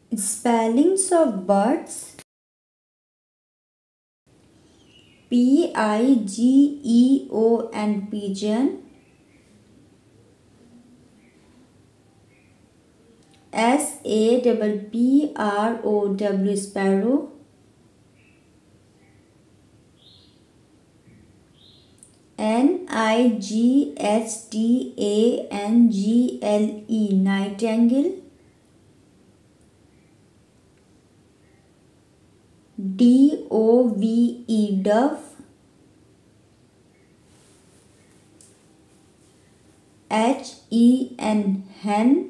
Spellings of birds: Pigeon, pigeon, Sapprow, sparrow, Nightangale, nightingale, Dove, dove, hen,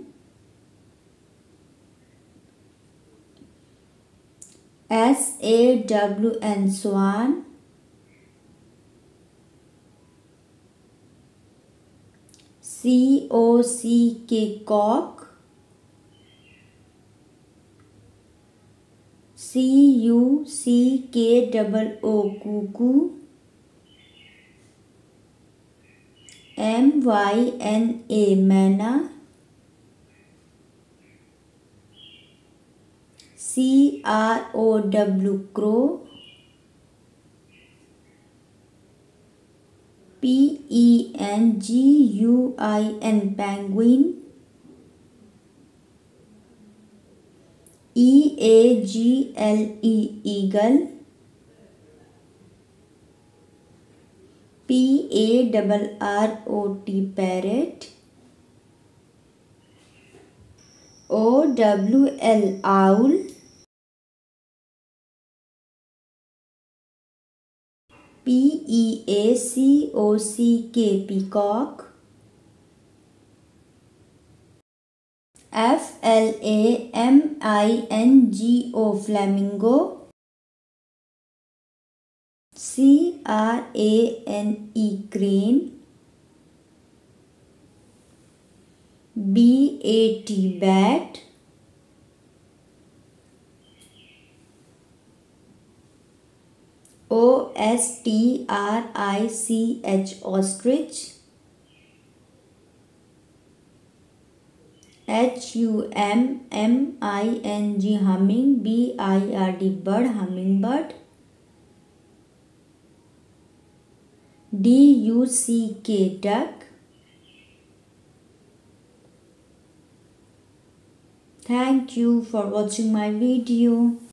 swan, cock, cuckoo, myna, crow, penguin, eagle, parrot, owl, peacock, flamingo, crane, bat, ostrich, humming, hummingbird, duck. Thank you for watching my video.